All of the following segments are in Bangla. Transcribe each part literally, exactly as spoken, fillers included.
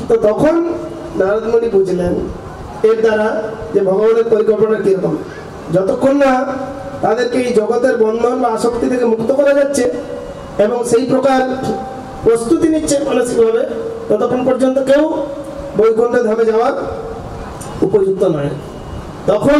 তো তখন নারদ মুনি বুঝলেন এর দ্বারা যে ভগবানের পরিকল্পনা কিরকম। যতক্ষণ না তাদেরকে এই জগতের বন্ধন বা আসক্তি থেকে মুক্ত করা যাচ্ছে এবং সেই প্রকার প্রস্তুতি নিচ্ছে মানসিকভাবে, ততক্ষণ পর্যন্ত কেউ বৈকুণ্ঠ ধামে যাওয়ার উপযুক্ত নয়। তখন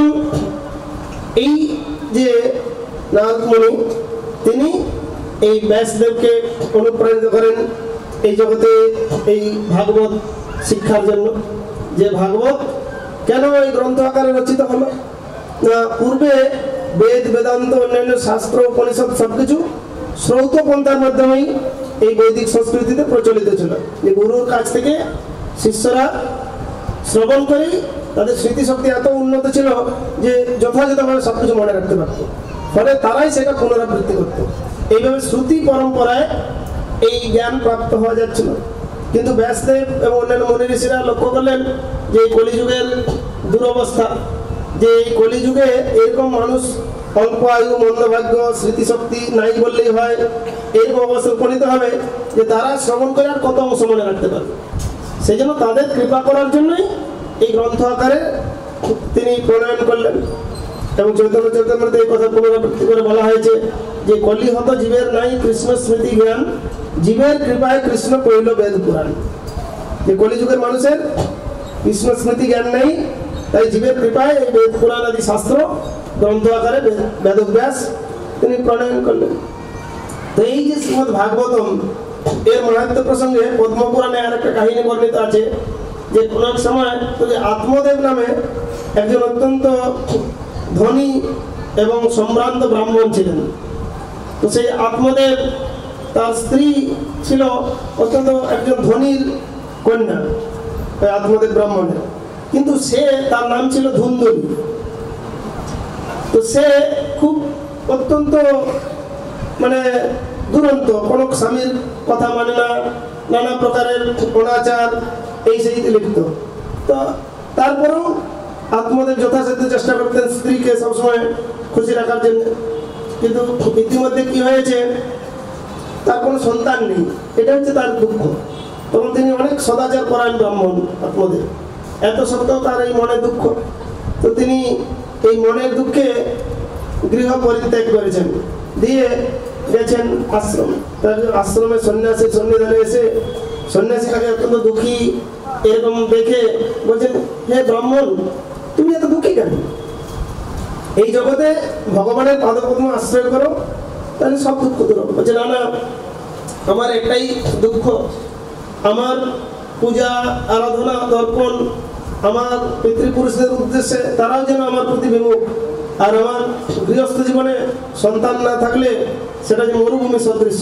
এই যে নারদ মুনি তিনি এই ব্যাসদেবকে অনুপ্রাণিত করেন এই জগতে এই ভাগবত শিক্ষার জন্য। যে ভাগবত কেন এই গ্রন্থ আকারে রচিত হলো না, পূর্বে বেদ বেদান্ত অন্যান্য শাস্ত্র উপনিষদ সবকিছু শ্রৌত পন্থার মাধ্যমেই এই বৈদিক সংস্কৃতিতে প্রচলিত ছিল। যে গুরুর কাছ থেকে শিষ্যরা শ্রবণ করেই তাদের স্মৃতিশক্তি এত উন্নত ছিল যে যথাযথভাবে সবকিছু মনে রাখতে পারত, ফলে তারাই সেটা পুনরাবৃত্তি করত। এইভাবে শ্রুতি পরম্পরায় এই জ্ঞান প্রাপ্ত হওয়া যাচ্ছিল। কিন্তু ব্যাসদেব এবং অন্যান্য মুনি ঋষিরা লক্ষ্য করলেন যে কলিযুগের দুরবস্থা, যে এই কলিযুগে এরকম মানুষ অল্প আয়ু, মন্দভাগ্য, স্মৃতিশক্তি নাই বললেই হয়, এরকম অবস্থা উপনীত হবে যে তারা শ্রবণ করে আর কত অংশ মনে রাখতে পারবে। সেই জন্য তাদের কৃপা করার জন্যই এই গ্রন্থ আকারে তিনি প্রণয়ন করলেন। এবং চৈতন্য চৈতন্যতে এই কথা পুনরাবৃত্তি করে বলা হয়েছে যে কলিহত জীবের নাই কৃষ্ণ স্মৃতি জ্ঞান, জীবের কৃপায় কৃষ্ণ কইল বেদ পুরাণ। যে কলিযুগের মানুষের কৃষ্ণ স্মৃতি জ্ঞান নেই, তাই জীবের কৃপায় এই বেদ পুরাণ আদি শাস্ত্র গ্রন্থ আকারে বেদব্যাস তিনি প্রণয়ন করলেন। তো এই যে শ্রীমদ্ ভাগবতম এর মাহাত্ম্য প্রসঙ্গে পদ্মপুরাণে আর একটা কাহিনী বর্ণিত আছে যে কোন এক সময় আত্মদেব নামে একজন অত্যন্ত ধনী এবং সম্ভ্রান্ত ব্রাহ্মণ ছিলেন। তো সেই আত্মদেব তার স্ত্রী ছিল অত্যন্ত একজন ধনীর কন্যা আত্মদেব ব্রাহ্মণের, কিন্তু সে তার নাম ছিল ধুন্দলী। তো সে খুব অত্যন্ত মানে দুরন্ত, কোনো স্বামীর কথা মানে না, নানা প্রকারের অনাচার এই সেইতে লিপ্ত। তো তারপরেও আত্মদেব যথাসাধ্য চেষ্টা করতেন স্ত্রীকে সবসময় খুশি রাখার জন্য। কিন্তু ইতিমধ্যে কি হয়েছে, তার কোনো সন্তান নেই, এটা হচ্ছে তার দুঃখ। তখন তিনি অনেক সদাচার পরায়ণ ব্রাহ্মণ আত্মদেব, এত সত্ত্বেও তার এই মনে দুঃখ। তো তিনি এই মনের দুঃখে গৃহ পরিত্যাগ করেছেন, দিয়ে গেছেন আশ্রম। তার আশ্রমে সন্ন্যাসী সন্নিধানে এসে সন্ন্যাসী তাকে অত্যন্ত দুঃখী এরকম দেখে বলছেন, হে ব্রাহ্মণ, তুমি এত দুঃখী কেন? এই জগতে ভগবানের পাদপদ্ম আশ্রয় করো, তাহলে সব দুঃখ দূর হবে। বলছে, না না, আমার একটাই দুঃখ, আমার পূজা আরাধনা দর্পণ আমার পিতৃপুরুষদের উদ্দেশ্যে তারাও যেন আমার প্রতি বিমুখ, আর আমার গৃহস্থ জীবনে সন্তান না থাকলে সেটা যে মরুভূমি সদৃশ্য,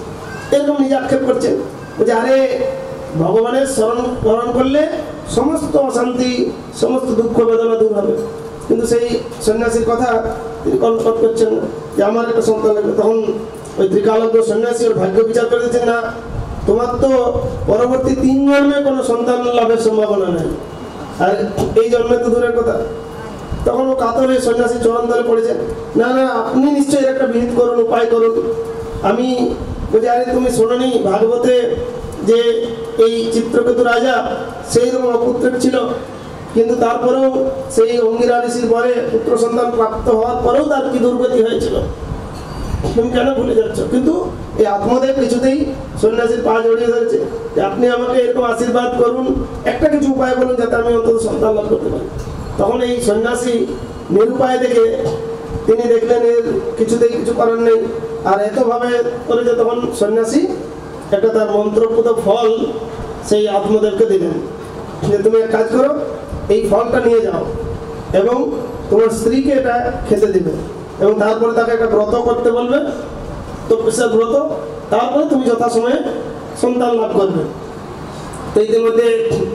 এরকম নিজে আক্ষেপ করছেন। বলছে, আরে ভগবানের স্মরণ স্মরণ করলে সমস্ত অশান্তি সমস্ত দুঃখ বেদনা দূর হবে। কিন্তু সেই সন্ন্যাসীর কথা তিনি কর্ণপাত করছেন না যে আমার একটা সন্তান লাগবে। তখন ওই ত্রিকালজ্ঞ সন্ন্যাসী ওর ভাগ্য বিচার করে দিচ্ছেন, না, তোমার তো পরবর্তী তিন জন্মে কোনো সন্তান লাভের সম্ভাবনা নেই, আর এই জন্মে তো দূরের কথা। তখন ও কাতরে সন্ন্যাসী চরণ ধরে পড়েছেন, না না, আপনি নিশ্চয়ই একটা বিহিত করুন, উপায় করুন। আমি বলছি, আরে তুমি শোনোনি ভাগবতে যে এই চিত্রকেতু রাজা সেই রকম অপুত্রক ছিল, কিন্তু তারপরেও সেই অঙ্গিরা ঋষির পরে পুত্র সন্তান প্রাপ্ত হওয়ার পরেও তার কি দুর্গতি হয়েছিল, তুমি কেন ভুলে যাচ্ছ? কিন্তু এই আত্মদেব কিছুতেই সন্ন্যাসীর পা জড়িয়ে ধরেছে যে আপনি আমাকে এরকম আশীর্বাদ করুন, একটা কিছু উপায় বলুন যাতে আমি অন্তত সন্তান লাভ করতে পারি। তখন এই সন্ন্যাসী নিরুপায় দেখে তিনি দেখলেন এর কিছুতেই কিছু করার নেই, আর এতভাবে করে যে তখন সন্ন্যাসী একটা তার মন্ত্রপুত ফল সেই আত্মদেবকে দিলেন যে তুমি এক কাজ করো, এই ফলটা নিয়ে যাও এবং তোমার স্ত্রীকে এটা খেতে দিবে, এবং তারপরে তাকে একটা ব্রত করতে বলবে, তপস্যার ব্রত, তারপরে তুমি যথাসময়ে সন্তান লাভ করবে। তো ইতিমধ্যে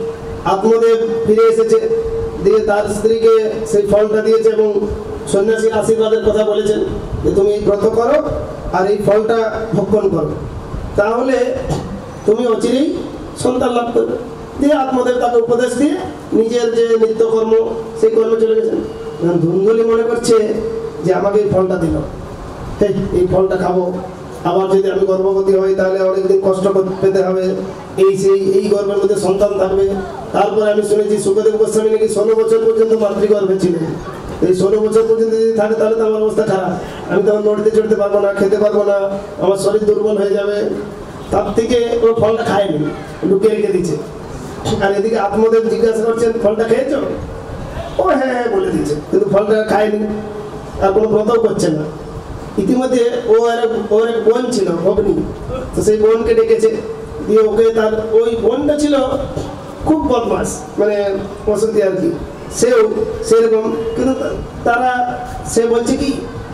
আত্মদেব ফিরে এসেছে, দিয়ে তার স্ত্রীকে সেই ফলটা দিয়েছে এবং সন্ন্যাসীর আশীর্বাদের কথা বলেছেন যে তুমি এই ব্রত করো আর এই ফলটা ভক্ষণ করো, তাহলে তুমি অচিরেই সন্তান লাভ করবে। দিয়ে আত্মদেব তাকে উপদেশ দিয়ে নিজের যে নিত্যকর্ম সেই কর্মে চলে গেছেন। ধুন্দুলি মনে করছে যে আমাকে এই ফলটা দিল, এই ফলটা খাবো আবার যদি আমি গর্ভবতী হই তাহলে অনেকদিন কষ্ট পেতে হবে, এই সেই এই গর্ভের মধ্যে সন্তান থাকবে। তারপরে আমি শুনেছি সুখদেব গোস্বামী নাকি ষোলো বছর পর্যন্ত মাতৃগর্ভে ছিলেন। এই ষোলো বছর পর্যন্ত যদি থাকে তাহলে তো আমার অবস্থা খারাপ, আমি তখন নড়তে চড়তে পারবো না, খেতে পারবো না, আমার শরীর দুর্বল হয়ে যাবে। তার থেকে ও ফলটা খায়নি, লুকিয়ে রেখে দিচ্ছে। আর এদিকে আত্মদেব জিজ্ঞাসা করছেন ফলটা খেয়েছো? ও হ্যাঁ হ্যাঁ বলে দিচ্ছে, কিন্তু ফলটা খায়নি আর কোনো ব্রতও করছে না। ইতিমধ্যে ও এক ওর এক বোন ছিল ভগ্নী, তো সেই বোনকে ডেকেছে, দিয়ে ওকে তার ওই বোনটা ছিল খুব বদমাস, মানে বসতি আর কি, সেও সেরকম, কিন্তু তারা সে বলছে কি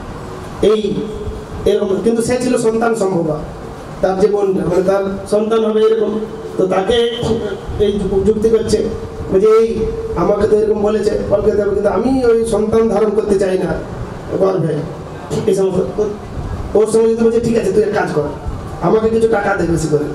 এই এরকম, কিন্তু সে ছিল সন্তান সম্ভবা, তার যে বোনটা মানে তার সন্তান হবে এরকম। তো তাকে এই যুক্তি করছে, বলছে এই আমাকে তো এরকম বলেছে ফল খেতে হবে, কিন্তু আমি ওই সন্তান ধারণ করতে চাই না গর্ভে, এই সমস্ত। ওর সঙ্গে যদি বলছে ঠিক আছে তুই এক কাজ কর, আমাকে কিছু টাকা দে বেশি করে,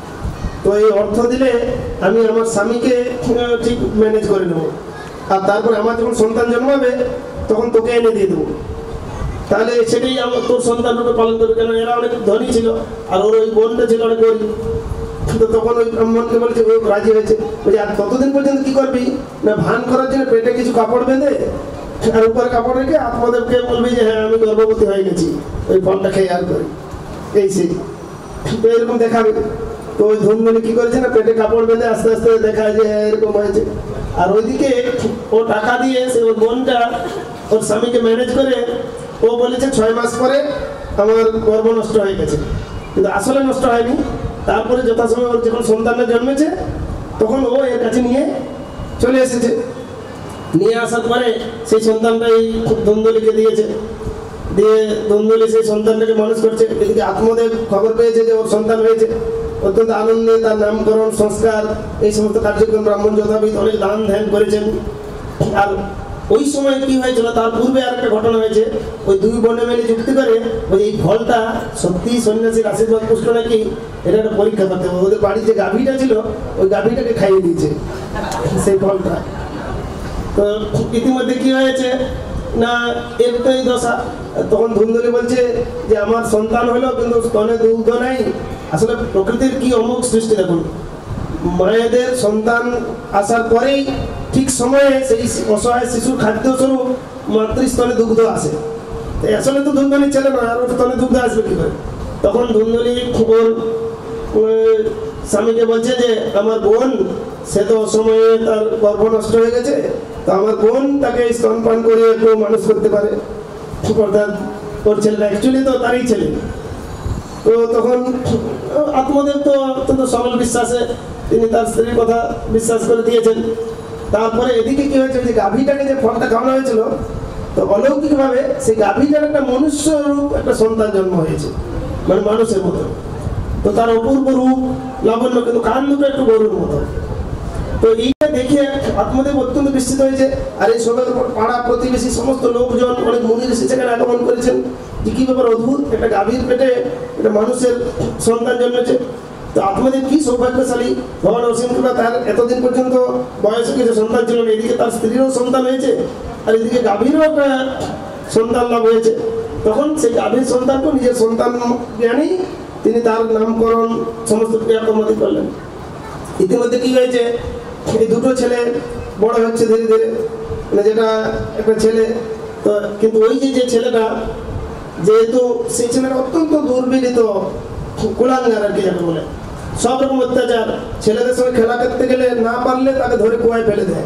তো এই অর্থ দিলে আমি আমার স্বামীকে ঠিক ম্যানেজ করে নেবো, আর তারপরে আমার যখন সন্তান জন্মাবে তখন তোকে এনে দিয়ে দেবো, তাহলে সেটাই আমার তোর সন্তান রূপে পালন করবে। কেন এরা অনেক ধনী ছিল আর ওর ওই বোনটা ছিল অনেক গরিব। তো তখন ওই ব্রাহ্মণকে বলছে, ও রাজি হয়েছে, বলছে আর ততদিন পর্যন্ত কি করবি না, ভান করার জন্য পেটে কিছু কাপড় বেঁধে আর উপরে কাপড় রেখে আত্মদেবকে বলবি যে হ্যাঁ আমি গর্ভবতী হয়ে গেছি, ওই ফলটা খেয়ে আর করি, এই সেই তো এরকম দেখাবে। তো ওই ধনমণি কি করেছে না, পেটে কাপড় বেঁধে আস্তে আস্তে দেখায় যে হ্যাঁ এরকম হয়েছে। আর ওইদিকে ও টাকা দিয়ে সে ওর বোনটা ওর স্বামীকে ম্যানেজ করে ও বলেছে ছয় মাস পরে আমার গর্ভ নষ্ট হয়ে গেছে, কিন্তু আসলে নষ্ট হয়নি। তারপরে যথাসময় ওর যখন সন্তানটা জন্মেছে তখন ও এর কাছে নিয়ে চলে এসেছে, নিয়ে আসার পরে সেই সন্তানটা এই ধন্দলিকে দিয়েছে, দিয়ে ধন্দলি সেই সন্তানটাকে মানুষ করছে। এদিকে আত্মদেব খবর পেয়েছে যে ওর সন্তান হয়েছে, অত্যন্ত আনন্দে তার নামকরণ সংস্কার এই সমস্ত কার্যক্রম ব্রাহ্মণ যথাবিধ অনেক দান ধ্যান করেছেন। আর ওই সময় কি হয়েছিল, তার পূর্বে আর একটা ঘটনা হয়েছে, ওই দুই বোনে মিলে যুক্তি করে ওই এই ফলটা সত্যি সন্ন্যাসীর আশীর্বাদ পুষ্ট নাকি এটা একটা পরীক্ষা করতে হবে। ওদের বাড়ির যে গাভীটা ছিল ওই গাভীটাকে খাইয়ে দিয়েছে সেই ফলটা। তো ইতিমধ্যে কি হয়েছে না, এর তো এই দশা। তখন ধুন্দলি বলছে যে আমার সন্তান হলো কিন্তু স্তনে দুগ্ধ নাই। আসলে প্রকৃতির কি অমুক সৃষ্টি দেখুন, মায়েদের সন্তান আসার পরেই ঠিক সময়ে সেই অসহায় শিশুর খাদ্য স্বরূপ মাতৃস্তনে দুগ্ধ আসে। আসলে তো ধুন্দলির ছেলে নয়, আর ওর স্তনে দুগ্ধ আসবে কি করে? তখন ধুন্দলি ওর স্বামীকে বলছে যে আমার বোন সে তো অসময়ে তার গর্ভ নষ্ট হয়ে গেছে, তো আমার বোন তাকে স্তনপান করে একটু মানুষ করতে পারে, অর্থাৎ ওর ছেলেটা অ্যাকচুয়ালি তো তারই ছেলে। তো তখন আত্মদেব তো অত্যন্ত সরল বিশ্বাসে তিনি তার স্ত্রীর কথা বিশ্বাস করে দিয়েছেন। তারপরে এদিকে কি হয়েছে, যে গাভীটাকে যে ফলটা খাওয়ানো হয়েছিল, তো অলৌকিকভাবে সেই গাভীটার একটা মনুষ্য রূপ একটা সন্তান জন্ম হয়েছে, মানে মানুষের মতো। তো তার অপূর্ব রূপ লাবণ্য, কিন্তু কান দুটো একটু গরুর মতো। তো এইটা দেখে আত্মদেব অত্যন্ত বিস্মিত হয়েছে। আর এই সময় পাড়া প্রতিবেশী সমস্ত লোকজন অনেক মুনি ঋষি সেখানে আগমন করেছেন যে কি ব্যাপার অদ্ভুত, একটা গাভীর পেটে একটা মানুষের সন্তান জন্মেছে। তো আত্মদেব কি সৌভাগ্যশালী, ভগবান অসীম কৃপা, তার এতদিন পর্যন্ত বয়সে কিছু সন্তান ছিল না, এদিকে তার স্ত্রীরও সন্তান হয়েছে আর এদিকে গাভীরও একটা সন্তান লাভ হয়েছে। তখন সেই গাভীর সন্তানকে নিজের সন্তান জ্ঞানী তিনি তার নামকরণ সমস্ত ক্রিয়াকর্মাদি করলেন। ইতিমধ্যে কি হয়েছে, এই দুটো ছেলে বড় হচ্ছে ধীরে ধীরে, মানে যেটা একটা ছেলে তো, কিন্তু ওই যে যে ছেলেটা যেহেতু সেই ছেলেটা অত্যন্ত দুর্বিনীত কুলাঙ্গার আর কি যাকে বলে, সব রকম অত্যাচার, ছেলেদের সঙ্গে খেলা করতে গেলে না পারলে তাকে ধরে কুয়ায় ফেলে দেয়,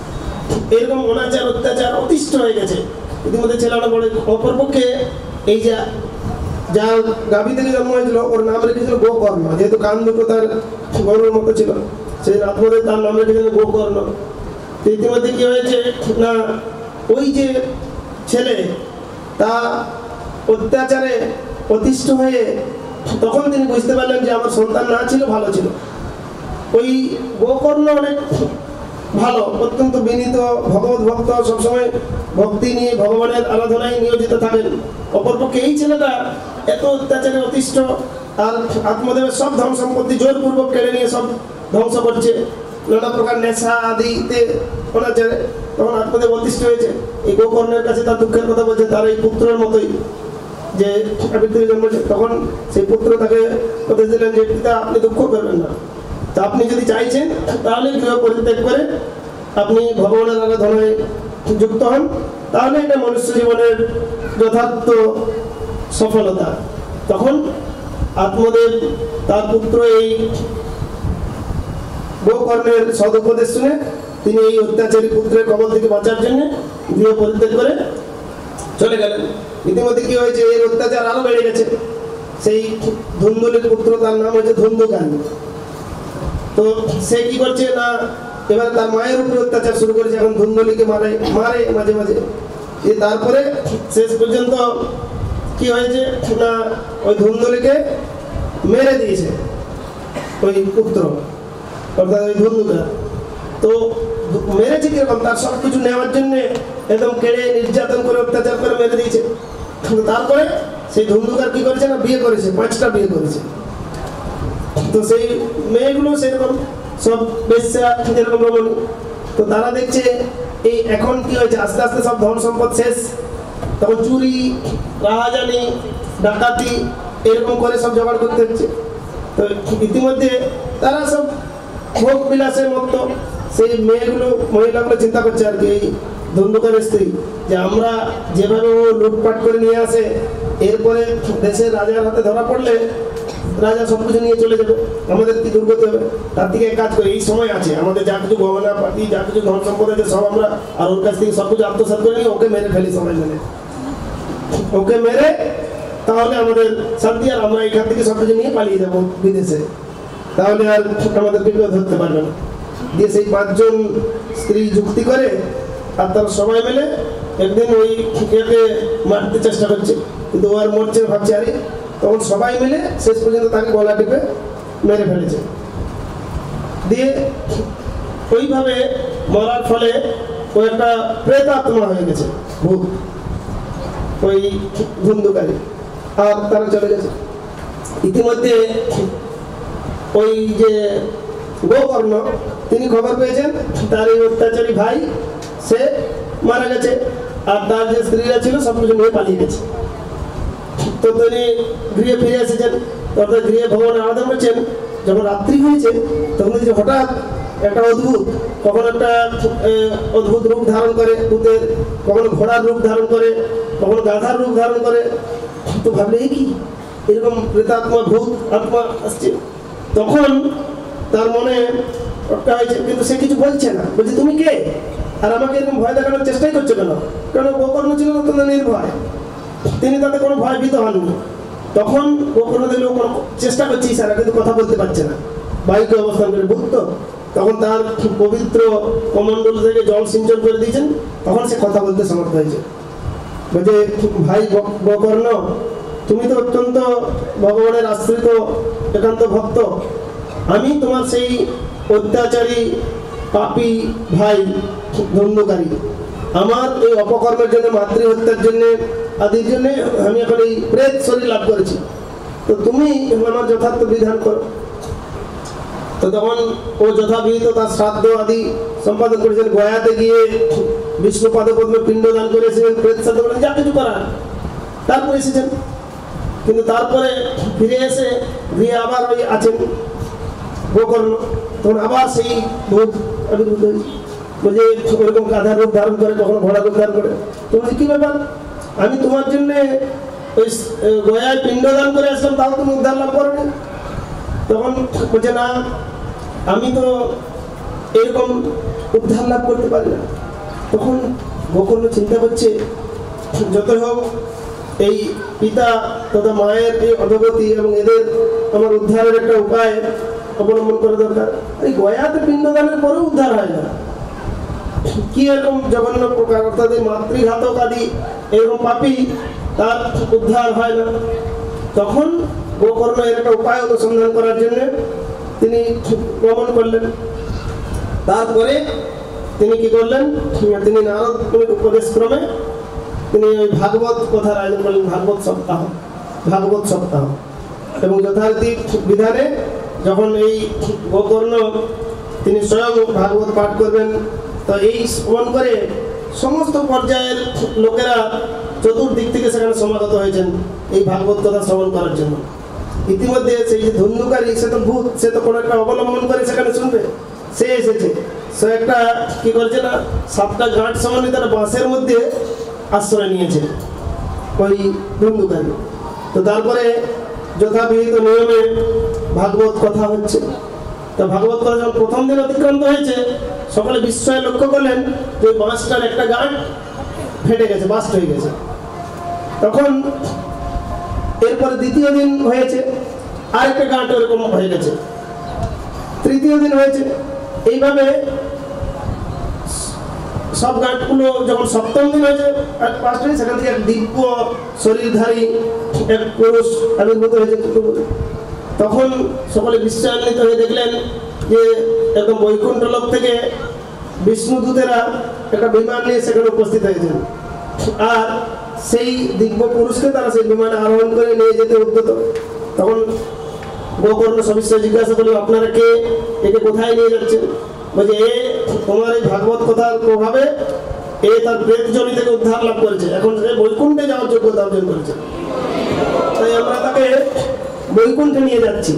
এরকম অনাচার অত্যাচার অতিষ্ঠ হয়ে গেছে। ইতিমধ্যে ছেলেটা বলে, অপরপক্ষে এই যে যার গাভী থেকে জন্ম হয়েছিল ওর নাম রেখেছিল গোকর্ণ, যেহেতু কান দুটো তার গরুর মতো ছিল সেই আত্মদেব তার নাম রেখেছিল গোকর্ণ। ইতিমধ্যে কি হয়েছে না, ওই যে ছেলে তা অত্যাচারে অতিষ্ঠ হয়ে তখন তিনি বুঝতে পারলেন যে আমার সন্তান না ছিল ভালো ছিল। ওই গোকর্ণ অনেক ভালো, অত্যন্ত বিনীত ভগবত ভক্ত, সবসময় ভক্তি নিয়ে ভগবানের আরাধনায় নিয়োজিত থাকেন। অপরপক্ষে এই ছেলেটা এত অত্যাচারে অতিষ্ঠ আর আত্মদেবের সব ধন সম্পত্তি জোরপূর্বক কেড়ে নিয়ে সব ধ্বংস করছে, নানা প্রকার নেশা আদিতে অনাচারে। তখন আত্মদেব অতিষ্ঠ হয়েছে, এই গোকর্ণের কাছে তার দুঃখের কথা বলছে, তার এই পুত্রের মতোই যে সাবিত্রী জন্মেছে, তখন সেই পুত্র তাকে উপদেশ দিলেন যে পিতা আপনি দুঃখ করবেন না, তা আপনি যদি চাইছেন তাহলে গৃহ পরিত্যাগ করে আপনি ভগবানের আরাধনায় যুক্ত হন, তাহলে এটা মনুষ্য জীবনের যথার্থ সফলতা। তখন আত্মদেব তার পুত্র এই গোকর্ণের সদুপদেশ শুনে তিনি এই অত্যাচারী পুত্রের কবল থেকে বাঁচার জন্য গৃহ পরিত্যাগ করে চলে গেলেন। ইতিমধ্যে কি হয়েছে, এর অত্যাচার আরো বেড়ে গেছে। সেই ধুন্দুলির পুত্র, তার নাম হচ্ছে ধুন্দুকারী। তো সে কি করছে না, এবার তার মায়ের উপরে অত্যাচার শুরু করেছে। এখন ধুন্দুলিকে মারে মারে মাঝে মাঝে। তারপরে শেষ পর্যন্ত কি হয়েছে না, ওই ধুন্দুলিকে মেরে দিয়েছে ওই পুত্র, অর্থাৎ ওই ধুন্দুকা। তো মেরেছে কিরকম, তার সব কিছু নেওয়ার জন্য একদম কেড়ে নির্যাতন করে অত্যাচার করে মেরে দিয়েছে। তারপরে সেই ধুন্দুকার কি করেছে না, বিয়ে করেছে, পাঁচটা বিয়ে করেছে। তো সেই মেয়েগুলো সেরকম সব বেশ্যা যেরকম রমণী। তো তারা দেখছে এই এখন কি হয়েছে, আস্তে আস্তে সব ধন সম্পদ শেষ, তখন চুরি রাহাজানি ডাকাতি এরকম করে সব জোগাড় করতে হচ্ছে। তো ইতিমধ্যে তারা সব ভোগ বিলাসের মতো সেই মেয়েগুলো মহিলাগুলো চিন্তা করছে আর কি, এই ধুন্দুকারের স্ত্রী, যে আমরা যেভাবে ও লুটপাট করে নিয়ে আসে, এরপরে দেশের রাজার হাতে ধরা পড়লে রাজা সব কিছু নিয়ে চলে যাবে, আমাদের কি দুর্গতি হবে। তার থেকে এক কাজ করে, এই সময় আছে আমাদের যা কিছু গহনা পাতি যা কিছু ধন সম্পদ আছে সব আমরা আর ওর কাছ থেকে সব কিছু আত্মসাৎ করে নিয়ে ওকে মেরে ফেলি, সবাই মেরে ওকে মেরে তাহলে আমাদের শান্তি, আর আমরা এখান থেকে সব কিছু নিয়ে পালিয়ে যাবো বিদেশে, তাহলে আর আমাদের বিপদ ধরতে পারবে না। দিয়ে সেই পাঁচজন স্ত্রী যুক্তি করে আর তারা সবাই মিলে একদিন ওই একে মারতে চেষ্টা করছে, কিন্তু ও আর মরছে ভাবছে আরে, তখন সবাই মিলে শেষ পর্যন্ত তাকে গলা টিপে মেরে ফেলেছে। দিয়ে ওইভাবে মরার ফলে ও একটা প্রেতাত্মা হয়ে গেছে, ভূত, ওই ধুন্দুকারী, আর তারা চলে গেছে। ইতিমধ্যে ওই যে গোকর্ণ তিনি খবর পেয়েছেন তার এই অত্যাচারী ভাই সে মারা গেছে, আর তার যে স্ত্রীরা ছিল সব কিছু নিয়ে পালিয়ে গেছে। তো তিনি গৃহে ফিরে এসেছেন, অর্থাৎ গৃহে ভগবানের আরাধনা করছেন। যখন রাত্রি হয়েছে তখন দেখছি হঠাৎ একটা অদ্ভুত, কখনো একটা অদ্ভুত রূপ ধারণ করে ভূতের, কখনো ঘোড়ার রূপ ধারণ করে, কখনো গাধার রূপ ধারণ করে। তো ভাবলে এই কি এরকম প্রেতাত্মা ভূত আত্মা আসছে। তখন তার মনে একটা হয়েছে, কিন্তু সে কিছু বলছে না, বলছে তুমি কে, আর আমাকে এরকম ভয় দেখানোর চেষ্টাই করছে কেন? কারণ গোকর্ণ ছিল অত্যন্ত নির্ভয়, তিনি তাতে কোনো ভয় ভীত হননি। তখন গোকর্ণ দেখলেও কোনো চেষ্টা করছে ইশারা, কিন্তু কথা বলতে পারছে না, বায়ুকে অবস্থান করে ভুক্ত। তখন তার পবিত্র কমণ্ডল থেকে জল সিঞ্চন করে দিয়েছেন, তখন সে কথা বলতে সমর্থ হয়েছে। বলছে ভাই গোকর্ণ, তুমি তো অত্যন্ত ভগবানের আশ্রিত একান্ত ভক্ত, আমি তোমার সেই অত্যাচারী পাপী ভাই ধুন্দুকারী, আমার এই অপকর্মের জন্য, মাতৃহত্যার জন্য আদির জন্য আমি এখন এই প্রেত শরীর লাভ করেছি, তো তুমি আমার যথার্থ বিধান করো। তো তখন ও যথাবিহিত তার শ্রাদ্ধ আদি সম্পাদন করেছেন, গয়াতে গিয়ে বিষ্ণু পাদপদ্মে পিণ্ডদান করে এসেছেন, প্রেত শ্রাদ্ধ করেন, যা কিছু করার তারপরে এসেছেন। কিন্তু তারপরে ফিরে এসে গিয়ে আবার ওই আছেন গোকর্ণ, তখন আবার সেই ভূত আবির্ভূত হয়েছে। বলছে ওরকম গাধার রূপ ধারণ করে, কখনো ঘোড়া রূপ ধারণ করে। তো বলছে কি ব্যাপার, আমি তোমার জন্য ওই গয়ায় পিণ্ডদান করে আসলাম, তাও তুমি উদ্ধার লাভ করো। তখন বলছে না, আমি তো এরকম উদ্ধার লাভ করতে পারি না। তখন গোকর্ণ চিন্তা করছে, যতই হোক এই পিতা তথা মায়ের এই অধগতি এবং এদের আমার উদ্ধারের একটা উপায় অবলম্বন করা দরকার। এই গয়াতে পিণ্ডদানের পরেও উদ্ধার হয় না, কি এরকম জঘন্য প্রকার, অর্থাৎ এই মাতৃঘাতক আদি এরকম পাপী, তার উদ্ধার হয় না। তখন গোকর্ণ এর একটা উপায় অনুসন্ধান করার জন্য তিনি গমন করলেন। তারপরে তিনি কি করলেন, তিনি নারদ মুনির উপদেশ ক্রমে তিনি ওই ভাগবত কথার আয়োজন করলেন, ভাগবত সপ্তাহ ভাগবত সপ্তাহ এবং যথারীতি বিধানে যখন এই গোকর্ণ তিনি স্বয়ং ভাগবত পাঠ করবেন, তো এই শ্রবণ করে সমস্ত পর্যায়ের লোকেরা চতুর্দিক থেকে সেখানে সমাগত হয়েছেন এই ভাগবত কথা শ্রবণ করার জন্য। ইতিমধ্যে সেই যে ধন্যকারী, সে তো ভূত, সে তো কোনো একটা অবলম্বন করে সেখানে শুনবে, সে এসেছে। সে একটা কি করেছে না, সাতটা গাঁট সমানে তারা বাঁশের মধ্যে আশ্রয় নিয়েছে ওই ধন্যকারী। তো তারপরে যথাবিহিত নিয়মে ভাগবত কথা হচ্ছে। তা ভাগবত কথা যখন প্রথম দিন অতিক্রান্ত হয়েছে, সকলে বিস্ময়ে লক্ষ্য করলেন যে ওই বাঁশটার একটা গাঁট ফেটে গেছে, বাস্ট হয়ে গেছে। তখন এরপরে দ্বিতীয় দিন হয়েছে, আরেকটা গাঁট ওরকম হয়ে গেছে, তৃতীয় দিন হয়েছে। এইভাবে সব গাঁটগুলো যখন সপ্তম দিন হয়েছে পাঁচটা, সেখান থেকে এক দিব্য শরীরধারী এক পুরুষ আবির্ভূত হয়েছে। তখন সকলে বিশ্বান্বিত হয়ে দেখলেন যে একদম বৈকুণ্ঠ লোক থেকে বিষ্ণুদূতেরা একটা বিমান নিয়ে সেখানে উপস্থিত হয়েছেন, আর সেই দিব্য পুরুষকে তারা সেই বিমানে আরোহণ করে নিয়ে যেতে উদ্যত। তখন গোকর্ণ সবিস্ময়ে জিজ্ঞাসা করলেন, আপনারা কে, একে কোথায় নিয়ে যাচ্ছেন? বলছে, এ তোমার এই ভাগবত কথার প্রভাবে এ তার প্রেতজনি থেকে উদ্ধার লাভ করেছে, এখন সে বৈকুণ্ঠে যাওয়ার যোগ্যতা অর্জন করেছে, তাই আমরা তাকে বৈকুণ্ঠে নিয়ে যাচ্ছি।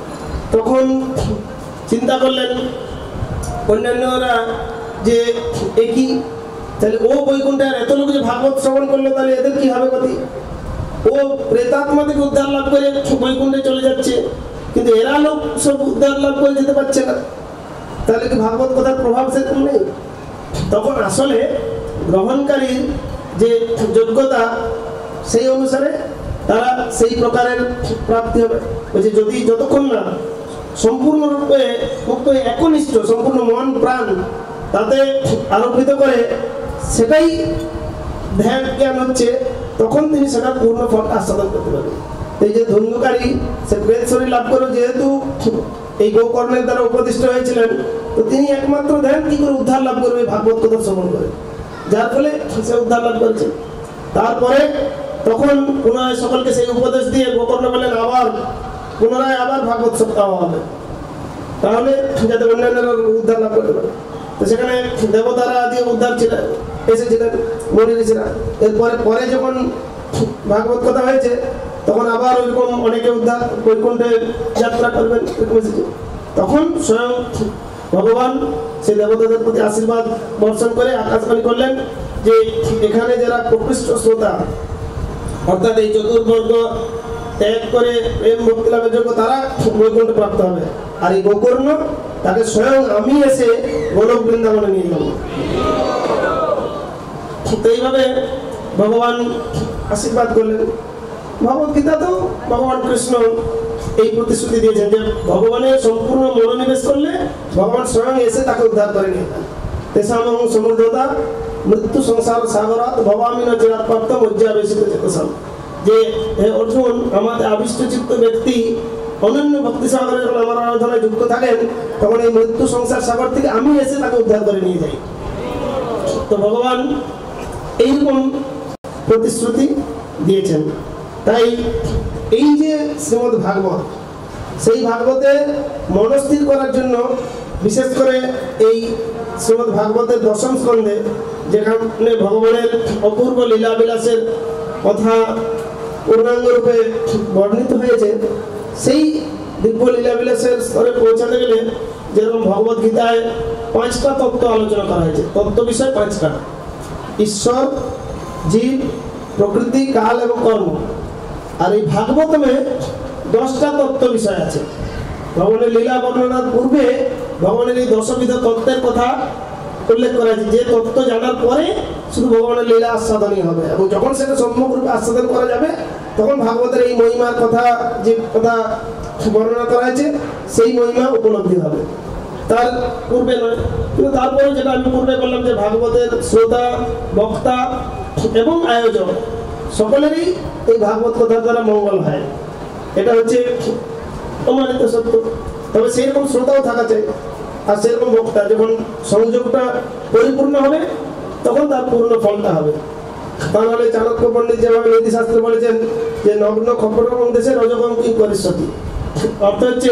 তখন চিন্তা করলেন অন্যান্যরা যে এ কি, তাহলে ও বৈকুণ্ঠে আর এত লোক যে ভাগবত শ্রবণ করলো, তাহলে এদের কি হবে গতি? ও প্রেতাত্মা থেকে উদ্ধার লাভ করে বৈকুণ্ঠে চলে যাচ্ছে, কিন্তু এরা লোক সব উদ্ধার লাভ করে যেতে পারছে না, তাহলে কি ভাগবত কথার প্রভাব সেরকম নেই? তখন আসলে গ্রহণকারীর যে যোগ্যতা, সেই অনুসারে তারা সেই প্রকারের প্রাপ্তি হবে। বলছে, যদি যতক্ষণ না সম্পূর্ণরূপে মুক্ত একনিষ্ঠ সম্পূর্ণ মন প্রাণ তাতে আরোপিত করে, সেটাই ধ্যান জ্ঞান হচ্ছে, তখন তিনি সেটা পূর্ণ ফল আস্বাদন করতে পারবেন। এই যে ধন্যকারী, সে প্রেত শরীর লাভ করে যেহেতু এই গোকর্ণের দ্বারা উপদিষ্ট হয়েছিলেন, তো তিনি একমাত্র ধ্যান কি করে উদ্ধার লাভ করবে, ভাগবত কথা শ্রবণ করে, যার ফলে সে উদ্ধার লাভ করেছে। তারপরে তখন পুনরায় সকলকে সেই উপদেশ দিয়ে গোকর্ণ বলেন, আবার পুনরায় আবার ভাগবত সপ্তাহ হবে, তাহলে যাতে অন্যান্যরা উদ্ধার লাভ করতে পারে। তো সেখানে দেবতারা আদি উদ্ধার ছিলেন, এসেছিলেন মনি ঋষিরা। এরপরে পরে যখন ভাগবত কথা হয়েছে, তখন আবার ওইরকম অনেকে উদ্ধার বৈকুণ্ঠে যাত্রা করবেন এসেছে। তখন স্বয়ং ভগবান সেই দেবতাদের প্রতি আশীর্বাদ বর্ষণ করে আকাশবাণী করলেন যে এখানে যারা প্রকৃষ্ট শ্রোতা, অর্থাৎ এই চতুর্বর্গ ত্যাগ করে প্রেম ভক্তি লাভের যোগ্য, তারা বৈকুণ্ঠ প্রাপ্ত হবে। আর এই গোকর্ণ, তাকে স্বয়ং আমি এসে গোলক বৃন্দাবনে নিয়ে যাব। তো এইভাবে ভগবান আশীর্বাদ করলেন। ভগবত গীতা তো ভগবান কৃষ্ণ এই প্রতিশ্রুতি দিয়েছেন যে ভগবানের সম্পূর্ণ মনোনিবেশ করলে ভগবান স্বয়ং এসে তাকে উদ্ধার করে নিয়ে যান। তেসাম সমুদ্রতা মৃত্যু সংসার সাগরাত ভবামি ন চিরাৎ প্রাপ্ত মজ্জাবেশিত চেতসাম, যে হে অর্জুন, আমাদের আবিষ্টচিত্ত ব্যক্তি অনন্য ভক্তি সাগরে যখন আমার আরাধনায় যুক্ত থাকেন, তখন এই মৃত্যু সংসার সাগর থেকে আমি এসে তাকে উদ্ধার করে নিয়ে যাই। তো ভগবান এইরকম প্রতিশ্রুতি দিয়েছেন। তাই এই যে শ্রীমদ্ ভাগবত, সেই ভাগবতে মনস্থির করার জন্য বিশেষ করে এই শ্রীমদ্ ভাগবতের দশম স্কন্ধে, যেখানে ভগবানের অপূর্ব লীলাবিলাসের কথা পূর্ণাঙ্গ রূপে বর্ণিত হয়েছে, সেই দিব্য লীলাবিলাসের স্তরে পৌঁছাতে গেলে যেরকম ভগবত গীতায় পাঁচটা তত্ত্ব আলোচনা করা হয়েছে, তত্ত্ব বিষয় পাঁচটা: ঈশ্বর, জীব, প্রকৃতি, কাল এবং কর্ম। আর এই ভাগবতমে দশটা তত্ত্ব বিষয় আছে। ভগবানের লীলা বর্ণনার পূর্বে ভগবানের এই দশবিধ তত্ত্বের কথা উল্লেখ করা হয়েছে, যে তত্ত্ব জানার পরে শুধু ভগবানের লীলা আস্বাদনই হবে, এবং যখন সেটা সম্যক রূপে আস্বাদন করা যাবে, তখন ভাগবতের এই মহিমার কথা, যে কথা বর্ণনা করা হয়েছে, সেই মহিমা উপলব্ধি হবে, তার পূর্বে নয়। কিন্তু তারপরে যেটা আমি পূর্বে বললাম যে ভাগবতের শ্রোতা, বক্তা এবং আয়োজক সকলেরই এই ভাগবত কথার দ্বারা মঙ্গল হয়, এটা হচ্ছে প্রমাণিত সত্য। তবে সেইরকম শ্রোতাও থাকা চাই, আর সেরকম বক্তা, যখন সংযোগটা পরিপূর্ণ হবে তখন তার পূর্ণ ফলটা হবে। তা নাহলে চাণক্য পণ্ডিত যেভাবে নীতিশাস্ত্রে বলেছেন যে নগ্ন খপরং দেশে রজগম কি পরিস্থিতি, অর্থ হচ্ছে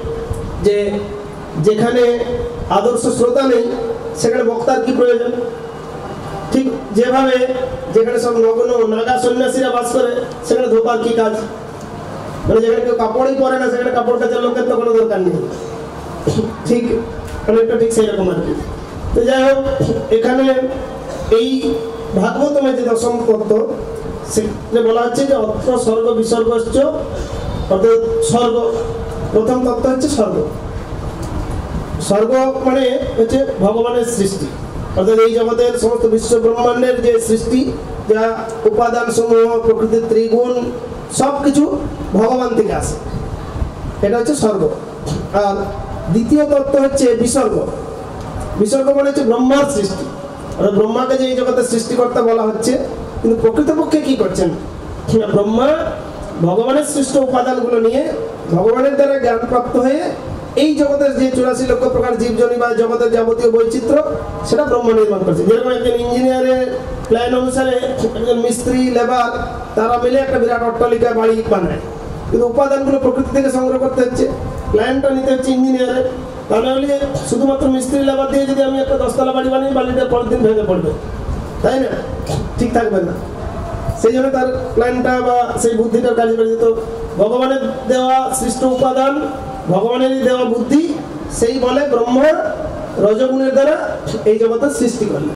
যে যেখানে আদর্শ শ্রোতা নেই সেখানে বক্তার কি প্রয়োজন। ঠিক যেভাবে যেখানে সব নগ্ন নাগা সন্ন্যাসীরা বাস করে সেখানে ধোপার কি কাজ, মানে যেখানে কেউ কাপড়ই পরে না সেখানে কাপড় কাচার লোকের তো কোনো দরকার নেই। ঠিক অনেকটা ঠিক সেই রকম আর কি। তো যাই হোক, এখানে এই ভাগবতমে যে দশম তত্ত্ব সেখানে বলা হচ্ছে যে অত্র স্বর্গ বিসর্গশ্চ, অর্থাৎ স্বর্গ প্রথম তত্ত্ব হচ্ছে স্বর্গ। স্বর্গ মানে হচ্ছে ভগবানের সৃষ্টি, অর্থাৎ এই জগতের সমস্ত বিশ্ব ব্রহ্মাণ্ডের যে সৃষ্টি, যা উপাদান সমূহ, প্রকৃতির ত্রিগুণ সব কিছু ভগবান থেকে আসে, এটা হচ্ছে স্বর্গ। আর দ্বিতীয় তত্ত্ব হচ্ছে বিসর্গ। বিসর্গ মানে হচ্ছে ব্রহ্মার সৃষ্টি, অর্থাৎ ব্রহ্মাকে যে এই জগতের সৃষ্টিকর্তা বলা হচ্ছে, কিন্তু প্রকৃতপক্ষে কি করছেন, ব্রহ্মা ভগবানের সৃষ্ট উপাদানগুলো নিয়ে ভগবানের দ্বারা জ্ঞানপ্রাপ্ত হয়ে এই জগতের যে চুরাশি লক্ষ প্রকার জীবজনী বা জগতের যাবতীয় বৈচিত্র্য সেটা ব্রহ্ম নির্মাণ করছে। যেরকম একজন ইঞ্জিনিয়ারের প্ল্যান অনুসারে একজন মিস্ত্রি, লেবার তারা মিলে একটা বিরাট অট্টালিকা বাড়ি বানায়, কিন্তু উপাদানগুলো প্রকৃতি থেকে সংগ্রহ করতে হচ্ছে, প্ল্যানটা নিতে হচ্ছে ইঞ্জিনিয়ারের। তাহলে হলে শুধুমাত্র মিস্ত্রি লেবার দিয়ে যদি আমি একটা দশতলা বাড়ি বানিয়ে বাড়িটা পরের দিন ভেঙে পড়বে, তাই না? ঠিক থাকবে না। সেই জন্য তার প্ল্যানটা বা সেই বুদ্ধিটার কাজে করে দিত। ভগবানের দেওয়া সৃষ্ট উপাদান, ভগবানেরই দেওয়া বুদ্ধি, সেই বলে ব্রহ্ম রজগুণের দ্বারা এই জগতের সৃষ্টি করলেন।